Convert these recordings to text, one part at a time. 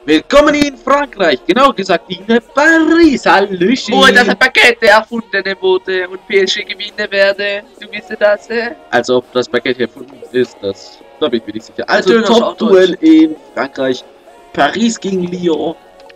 Willkommen in Frankreich, genau gesagt in Paris, Hallöchen. Oh, das hat Baguette erfundene wurde und PSG gewinnen werde. Du wisst das, Also ob das Baguette erfunden ist, das glaube ich mir nicht sicher. Also Döner ist auch Top-Duell in Frankreich, Paris gegen Lyon.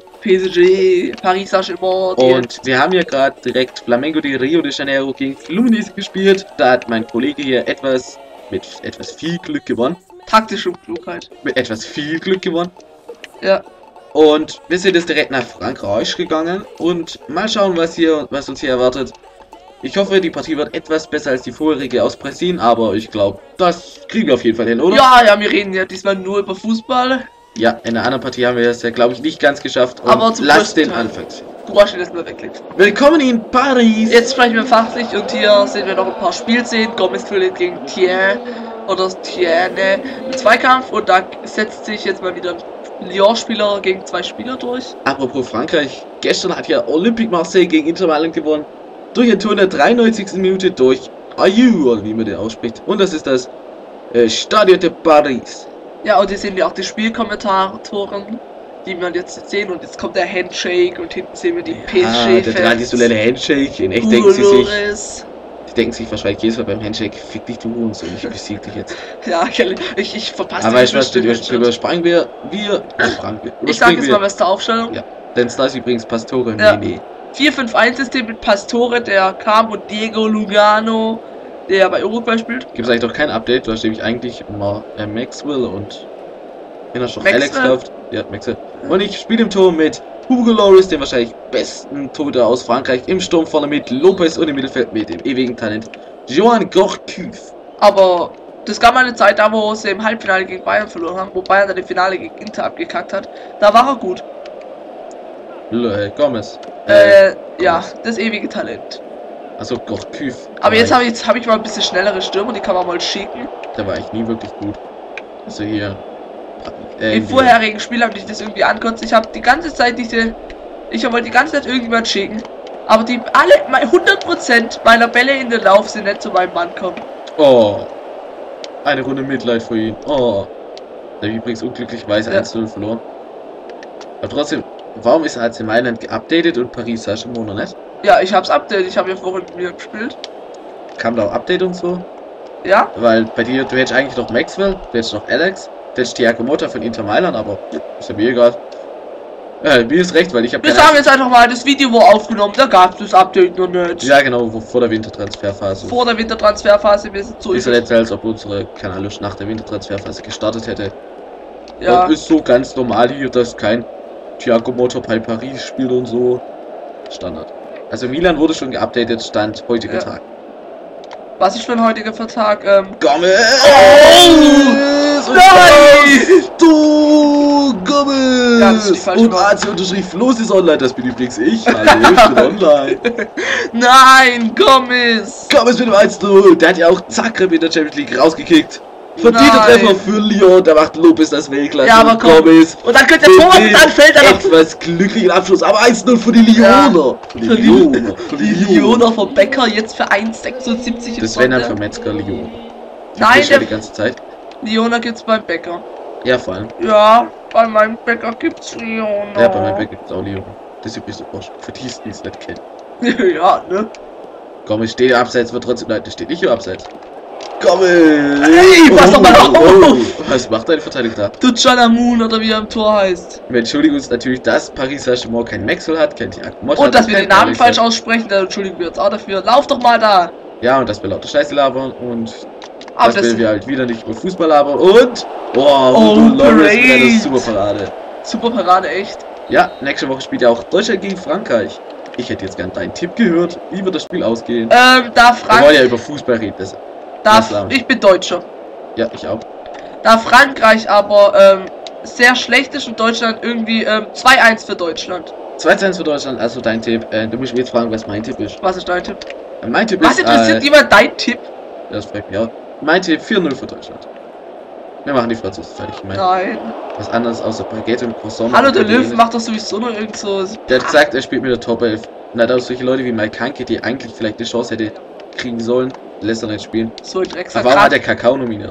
PSG, Paris Saint-Germain. Und wir haben ja gerade direkt Flamengo de Rio de Janeiro gegen Fluminense gespielt. Da hat mein Kollege hier mit etwas viel Glück gewonnen. Taktische Klugheit. Mit etwas viel Glück gewonnen. Ja. Und wir sind jetzt direkt nach Frankreich gegangen und mal schauen, was uns hier erwartet. Ich hoffe, die Partie wird etwas besser als die vorherige aus Brasilien, aber ich glaube, das kriegen wir auf jeden Fall hin, oder? Ja, wir reden ja diesmal nur über Fußball. Ja, in der anderen Partie haben wir das ja, glaube ich, nicht ganz geschafft. Und aber lass den Anfang. Du hast das nur wegklickt. Willkommen in Paris! Jetzt sprechen wir fachlich und hier sehen wir noch ein paar Spielszenen. Gomez verliert gegen Tienne oder Tienne im Zweikampf und da setzt sich jetzt mal wieder Lyon-Spieler gegen zwei Spieler durch. Apropos Frankreich, gestern hat ja Olympique Marseille gegen Inter Mailand gewonnen. Durch ein Tor in der 93. Minute durch Ayew, oder wie man den ausspricht. Und das ist das Stade de Paris. Ja, und hier sehen wir auch die Spielkommentatoren, die wir jetzt sehen. Und jetzt kommt der Handshake und hinten sehen wir die PSG-Fans. Der traditionelle Handshake. In echt denken sie sich... Die denken sich wahrscheinlich jedes Mal beim Handshake, fick dich du Hurensohn, ich besieg dich jetzt. Ja, ich verpasse aber ich weiß, überspringen wir. Ich sag jetzt mal, was der Aufstellung. Ja, denn da ist übrigens Pastore. Ja. 4-5-1-System mit Pastore, der kam, und Diego Lugano, der bei Uruguay spielt. Gibt es eigentlich doch kein Update, du hast nämlich eigentlich immer Maxwell und wenn er schon Alex läuft. Ja, Maxwell. Und ich spiele im Tor mit Hugo Lloris, den wahrscheinlich besten Torhüter aus Frankreich, im Sturm vorne mit Lopez und im Mittelfeld mit dem ewigen Talent Johan Gourcuff. Aber das gab mal eine Zeit da, wo sie im Halbfinale gegen Bayern verloren haben, wo Bayern dann im Finale gegen Inter abgekackt hat. Da war er gut. Gomez. Ja, das ewige Talent. Also Gourcuff. Aber jetzt habe ich mal ein bisschen schnellere Stürmer, die kann man mal schicken. Da war ich nie wirklich gut. Also hier. Im vorherigen Spiel habe ich das irgendwie angekotzt. Ich habe die ganze Zeit wollte die ganze Zeit irgendjemand schicken. Aber die alle 100% meiner Bälle in den Lauf sind nicht zu meinem Mann kommen. Oh. Eine Runde Mitleid für ihn. Oh. Der übrigens unglücklicherweise 1-0 verloren. Aber trotzdem, warum ist AC Mailand geupdatet und Paris Saint-Germain noch nicht? Ja, ich hab's updated. Ich habe ja vorhin mit mir gespielt. Kam da auch Update und so? Ja. Weil bei dir, du hättest eigentlich noch Maxwell, du hättest noch Alex. Das ist Thiago Motta von Inter Mailand, aber ist ja mir egal. Mir ist recht, weil ich habe. Wir sagen jetzt einfach mal, das Video wurde aufgenommen, da gab es das Update noch nicht. Ja, genau, vor der Wintertransferphase. Vor der Wintertransferphase, wir sind so. Ist ja nicht so, als ob unsere Kanal nach der Wintertransferphase gestartet hätte. Ja. Und ist so ganz normal hier, dass kein Thiago Motta bei Paris spielt und so. Standard. Also Milan wurde schon geupdatet, Stand heutiger Tag. Was ist für ein heutiger Tag? Gomez! Oh! Nein! Du Gomez! Ja, das ist die falsche und AC los ist online, das bin übrigens ich. Hallo, ich bin online. Nein, Gomez! Gomez mit dem 1-0. Der hat ja auch Zagreb in der Champions League rausgekickt. Verdienter Treffer für Lyon, da macht Lopez das Weltklasse. Ja, aber Gomez. Und dann könnte der Torwart und dann fällt er noch. Etwas glücklichen Abschluss, aber 1-0 für die Lyoner. Ja, für die Lyoner vom Becker jetzt für 1,76. Das wäre dann für Metzger Lyon. Nein, die ganze Zeit. Lyoner gibt's beim Bäcker. Ja, vor allem. Ja, bei meinem Bäcker gibt's Lyoner. Ja, bei meinem Bäcker gibt's auch Lyon. Das ist übrigens Porsche. Für die es nicht kennen. Ja, ne? Gomez steht abseits, wird trotzdem. Nein, der steht nicht hier abseits. Gomez! Hey, pass doch mal auf! Was macht deine Verteidigung da? Du Chanamoon oder wie er im Tor heißt. Wir entschuldigen uns natürlich, dass Paris Saint-Germain kein Maxwell hat, kein Thiago Motta. Und dass wir den Namen falsch aussprechen, da entschuldigen wir uns auch dafür. Lauf doch mal da! Ja, und dass wir lauter Scheiße labern und aber dass wir halt wieder nicht über Fußball labern und... Oh, Lloris mit einer Superparade. Superparade, echt? Ja, nächste Woche spielt ja auch Deutschland gegen Frankreich. Ich hätte jetzt gern deinen Tipp gehört, wie wird das Spiel ausgehen. Da Wir wollen ja über Fußball reden, das ich bin Deutscher. Ja, ich auch. Da Frankreich aber sehr schlecht ist und Deutschland irgendwie 2-1 für Deutschland. 2-1 für Deutschland, also dein Tipp. Du musst mich jetzt fragen, was mein Tipp ist. Was ist dein Tipp? Mein Tipp was interessiert jemand dein Tipp? Das fragt mich auch. Mein Tipp 4-0 für Deutschland. Wir machen die Franzosen fertig. Nein. Was anderes außer Baguette und Croissant. Hallo, der Löw macht doch sowieso noch irgend so. Der hat gesagt, er spielt mit der Top 11. Und hat auch solche Leute wie Mike Hanke, die eigentlich vielleicht eine Chance hätte kriegen sollen, lässt er nicht spielen. So ein Drecksack. Aber warum hat der Kakao nominiert?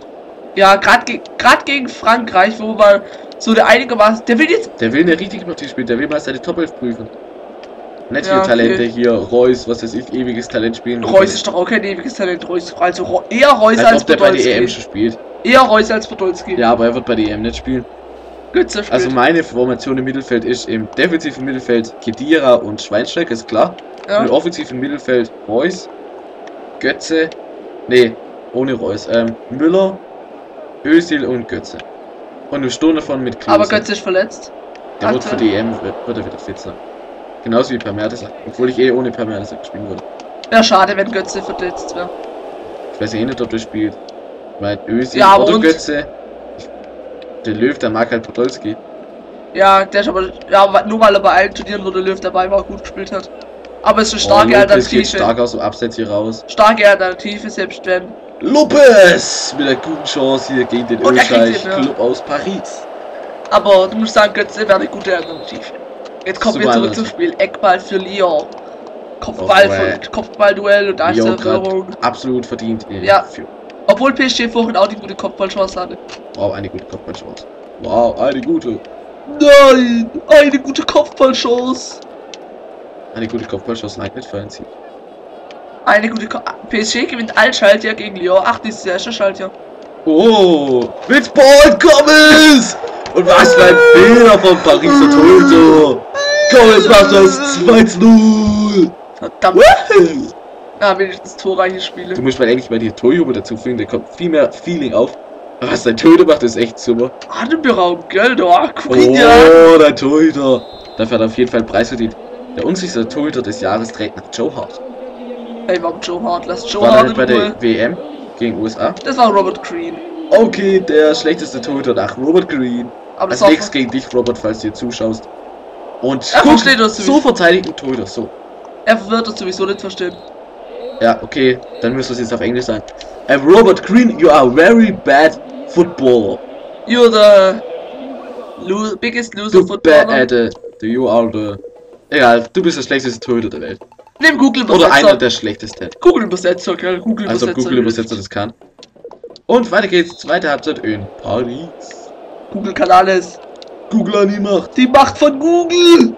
Ja, gerade gegen Frankreich, wo man so der einigermaßen. Der will jetzt. Der will eine richtige Partie spielen, der will mal seine Top 11 prüfen. Nicht Ja, hier Talente, hier Reus, was weiß ich, ewiges Talent spielen. Reus ist doch auch kein ewiges Talent, Reus. Also eher Reus als ob der bei der Podolski. EM schon spielt. Eher Reus als Podolski. Ja, aber er wird bei der EM nicht spielen. Götze spielt. Also meine Formation im Mittelfeld ist im defensiven Mittelfeld Khedira und Schweinsteiger, ist klar. Ja. Und im offensiven Mittelfeld Reus, Götze, nee, ohne Reus, Müller, Özil und Götze. Und eine Stunde davon mit Klose. Aber Götze ist verletzt. Der wird für die EM, wird er wieder fit sein. Genauso wie Per Mertesacker, obwohl ich ohne Per Mertesacker spielen würde. Wäre schade, wenn Götze verletzt wäre. Ich weiß nicht, ob der spielt. Weil Özil Ja, oder und? Götze. Der Löw, der mag halt Podolski. Ja, der ist aber. Ja, nur weil er bei allen Turnieren, wo der Löw dabei war, gut gespielt hat. Aber es ist eine starke Lopez geht Alternative. stark aus dem Abseits hier raus. Starke Alternative, selbst wenn. Lopez mit einer guten Chance hier gegen den Und er kriegt Ölscheich den, ja. Club aus Paris. Aber du musst sagen, Götze wäre eine gute Alternative. Jetzt kommen wir Super zurück zum Spiel. Eckball für Lyon. Kopfballduell und Lyon Erklärung. absolut verdient. Ja. Obwohl PSG vorhin auch die gute Kopfballchance hatte. Wow, eine gute Kopfballchance. Wow, eine gute. Nein! Eine gute Kopfballchance! Eine gute Kopfballchance reicht nicht für einen Sieg. Eine gute PSG gewinnt ein Schaltjahr gegen Lyon. Ach, das ist der erste Schaltjahr. Oh, mit Paul Gomez! Und was für ein Fehler von Pariser Torhüter! Gomez macht das 2:0! Verdammt! Ja, wenigstens torreiche Spiele. Du musst mal endlich mal die Torjubel dazu fügen, da kommt viel mehr Feeling auf. Was dein Torhüter macht, ist echt super. Atemberaubend, gell? Guck ihn ja! Oh, dein Torhüter! Dafür hat er auf jeden Fall einen Preis verdient. Der unsicherste Torhüter des Jahres trägt nach Joe Hart. Ey, warum Joe Hart? Lass Joe War Hart er nicht in bei Ruhe. der WM gegen USA? Das war Robert Green. Okay, der schlechteste Torhüter nach Robert Green. Aber das Als war nächstes gegen dich, Robert, falls du dir zuschaust. Und Er guck, versteht das so verteidigt ein Torhüter, so. er wird das sowieso nicht verstehen. Ja, okay, dann müsste es jetzt auf Englisch sein. Robert Green, you are very bad footballer. You're the biggest loser Du footballer. you are the... Egal, du bist der schlechteste Torhüter der Welt. Nimm Google Oder einer Übersetzer. der schlechtesten. Google Übersetzer, gell? Google Also Übersetzer. Google Übersetzer das kann. Und weiter geht's, zweite Halbzeit in Paris. Google kann alles. Google an die Macht. Die Macht von Google!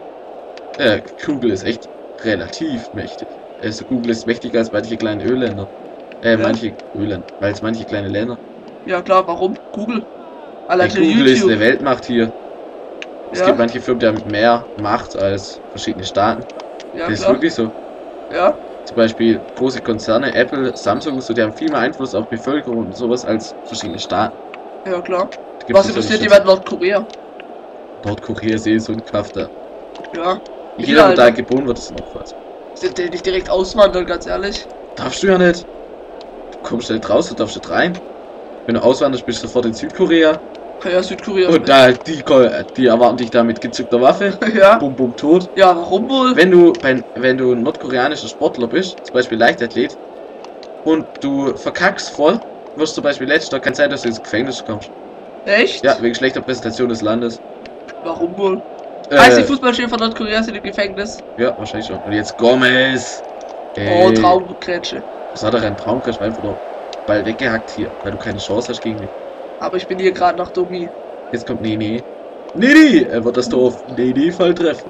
Google ist echt relativ mächtig. Also Google ist mächtiger als manche kleine Ölländer. Manche Ölländer, weil es manche kleine Länder. Ja klar, warum? Google. Allein für Google ist YouTube. eine Weltmacht hier. Es Ja. gibt manche Firmen, die haben mehr Macht als verschiedene Staaten. Ja, Das ist klar. wirklich so. Ja. Zum Beispiel große Konzerne, Apple, Samsung, so, die haben viel mehr Einfluss auf Bevölkerung und sowas als verschiedene Staaten. Ja, klar. Da gibt's Was so interessiert eine jemand Nordkorea? Nordkorea ist so ein Kafter. Ja. Jeder, der da Alter. geboren wird, ist noch was. Sind die nicht direkt auswandern, ganz ehrlich? Darfst du ja nicht. Du kommst nicht raus, du darfst nicht rein. Wenn du auswanderst, bist du sofort in Südkorea. Ja, Südkorea. Und die erwarten dich da mit gezückter Waffe. Ja. Bum bum tot. Ja, warum wohl? Wenn du ein nordkoreanischer Sportler bist, zum Beispiel Leichtathlet, und du verkackst voll, wirst zum Beispiel letzter, kann sein, dass du ins Gefängnis kommst. Echt? Ja, wegen schlechter Präsentation des Landes. Warum wohl? Heißt die Fußballspieler von Nordkorea sind im Gefängnis? Ja, wahrscheinlich schon. Und jetzt Gomez. Oh, Traumgrätsche. Was hat er einen Traumcrash einfach nur Ball weggehackt hier, weil du keine Chance hast gegen mich. Aber ich bin hier gerade nach Domi. Jetzt kommt Nene. Nene! Er wird das Tor auf Nene Fall treffen.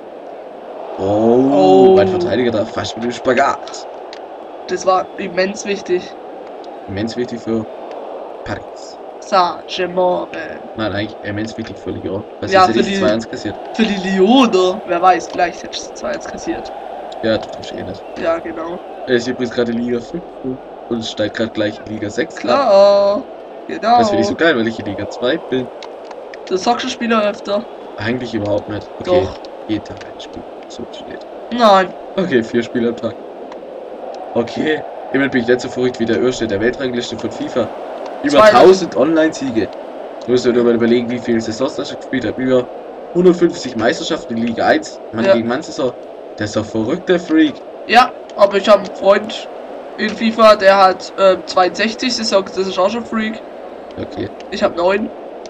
Oh, mein Verteidiger da fast mit dem Spagat. Das war immens wichtig. Immens wichtig für Paris. Saint-Germain. Nein, eigentlich immens wichtig für Lyon. Was Ja, ist für jetzt die- 2-1 kassiert? Für die Lyoner. Wer weiß, vielleicht hätte ich 2-1 kassiert. Ja, du tust eh nicht. Ja, genau. Er ist übrigens gerade in Liga 5 und steigt gerade gleich in Liga 6. Klar. Genau. Das finde ich so geil, weil ich in Liga 2 bin. Du zockst Spieler öfter. Eigentlich überhaupt nicht. Okay, Doch. jeden Tag ein Spiel. So steht. Nein. Okay, 4 Spiele am Tag. Okay. Immer bin ich nicht so verrückt wie der Erste der Weltrangliste von FIFA. Über 1000 Online-Siege. Du musst dir nur mal überlegen, wie viele Saisons das gespielt hat. Über 150 Meisterschaften in Liga 1. Mann Ja. gegen Mann Saison. Der ist doch verrückt, der Freak. Ja, aber ich habe einen Freund in FIFA, der hat 62 Saisons. Das ist auch schon Freak. Okay, Ich habe 9.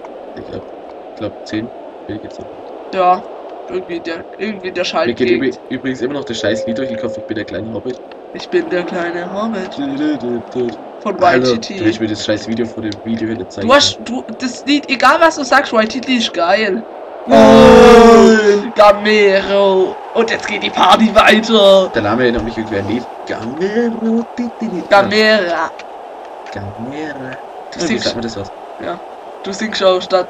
ich glaub 10. Will ich jetzt noch. Ja. Irgendwie der Schalt Mir geht geht. übrigens immer noch der scheiß Lied durch den Kopf. Ich bin der kleine Hobbit. Ich bin der kleine Hobbit. von Alter, YTT. du willst mir das scheiß Video vor dem Video wieder zeigen. Das Lied, egal was du sagst, YTT ist geil. Nein! Gamero. Und jetzt geht die Party weiter. Der Name erinnert mich irgendwie an Lied. Gamero. Gamera. Gamera. Du Wie singst, sagt man das was? ja. Du singst auch statt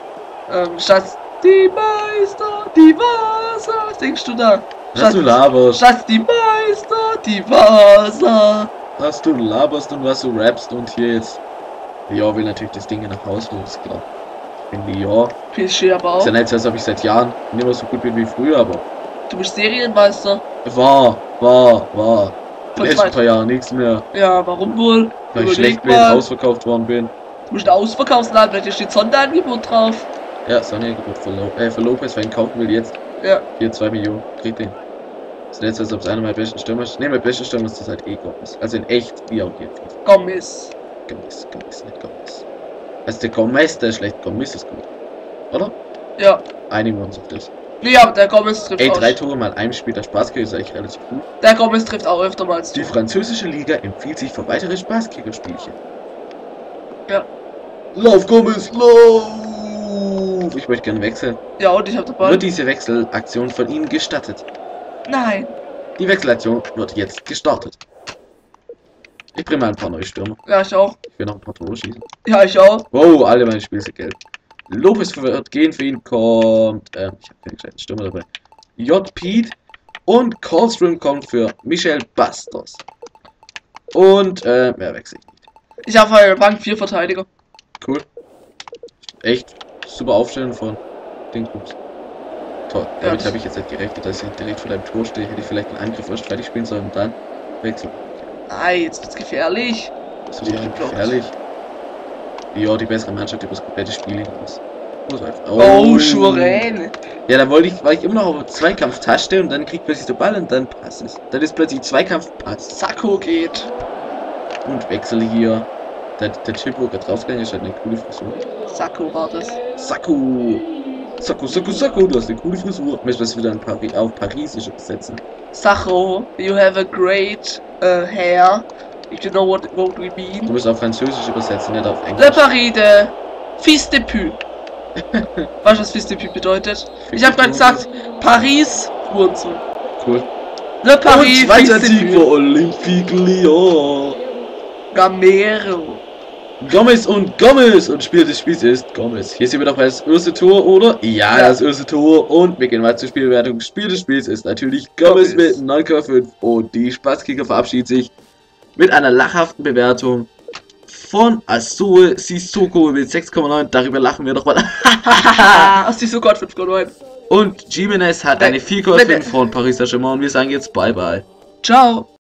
die Meister, die Wasser. Singst du da? Was du laberst. Statt die Meister, die Wasser. Was du laberst und was du rappst und hier jetzt. Lior will natürlich das Ding nach Hause holen, ist klar. Ich bin Lior. PSG aber Ist auch. ja nicht so, als ob ich seit Jahren nicht mehr so gut bin wie früher, aber. Du bist Serienmeister. War. Von Die letzten paar Jahre nichts mehr. Ja, warum wohl? Weil ich Überleg schlecht bin, mal. ausverkauft worden bin. Du musst ein Ausverkaufsladen, weil hier steht Sonderangebot drauf. Ja, Sonderangebot für Lopez, wer ihn kaufen will jetzt. Ja. Hier 2 Millionen, kriegt den. Das ist jetzt, als ob es einer meiner besten Stürmer ist. Ne, mein bester Stürmer ist das halt Gomez. Also in echt, wie auch hier. Gomez. Gomez, nicht Gomez. Also der Gomez, der ist schlecht, Gomez ist gut. Oder? Ja. Einigen wir uns auf das. Nee, aber der Gomez trifft Ey, auch. 3 Tore mal einem Spiel der Spaßkicker ist eigentlich relativ gut. Der Gomez trifft auch öfter mal als Die du. französische Liga empfiehlt sich für weitere Spaßkicker-Spielchen. Ja. Lauf, Gomez, lauf! Ich möchte gerne wechseln. Ja, und ich hab dabei. Wird diese Wechselaktion von Ihnen gestattet? Nein. Die Wechselaktion wird jetzt gestartet. Ich bringe mal ein paar neue Stürmer. Ja, ich auch. Ich will noch ein paar Tore schießen. Ja, ich auch. Wow, alle meine Spiele sind gelb. Lopez wird gehen, für ihn kommt. Ich habe keine gescheiten Stürmer dabei. J. Pete und Callstrom kommt für Michel Bastos. Und mehr wechsle ich nicht. Ich habe auf der Bank 4 Verteidiger. Cool. Echt super Aufstellung von Dingsbums. Toll. Damit habe ich jetzt nicht gerechnet, dass ich direkt vor deinem Tor stehe. Hätte ich vielleicht einen Angriff erst fertig spielen sollen und dann wechseln. Nein, jetzt wird's gefährlich. Das ist doch gefährlich. Ja, die bessere Mannschaft über das komplette Spiel hinaus. Oh, Schuren. Ja, da war ich immer noch auf Zweikampf-Taste und dann kriegt plötzlich der Ball und dann passt es. Dann ist plötzlich Zweikampf-Pass. Sacco geht. Und Wechsel hier. Der Typ, wo gerade draufgegangen ist, hat eine coole Frisur. Sacco war das. Sacco, du hast eine coole Frisur. Möchtest du das wieder auf Parisisch übersetzen? Sacco, you have a great hair. If you know what we mean. Du musst auf Französisch übersetzen, nicht auf Le Englisch. Paris de Fils de Pute. Weißt du, was Fils de Pute bedeutet? Ich habe gerade gesagt, Paris, Hurensohn. Cool. Le Paris, Und zweiter Fils de Sieg für Pute. Olympique Lyon. Gamero. Gomez und Spiel des Spiels ist Gomez. Hier sehen wir doch das erste Tor, oder? Ja, das erste Tor. Und wir gehen mal zur Spielbewertung. Spiel des Spiels ist natürlich Gomez mit 9,5. Und die Spaßkicker verabschiedet sich mit einer lachhaften Bewertung von Azul Sissoko mit 6,9. Darüber lachen wir doch mal. Hast du so Gott 5,9. Und Jimenez hat eine 4,5 von Paris Saint-Germain. Und wir sagen jetzt Bye Bye. Ciao.